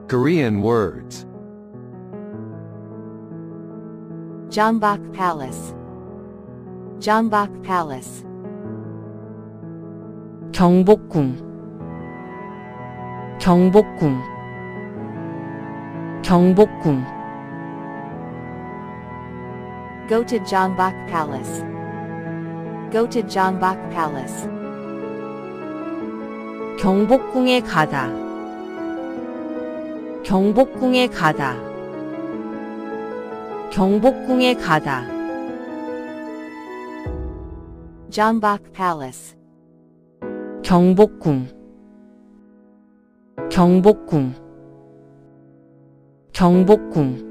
Korean words. Jeonbuk Palace. Jeonbuk Palace. 경복궁, 경복궁, 경복궁. Go to Jeonbuk Palace. Go to Jeonbuk Palace. 경복궁에 가다, 경복궁에 가다, 경복궁에 가다. Jeonbuk Palace. 경복궁, 경복궁, 경복궁.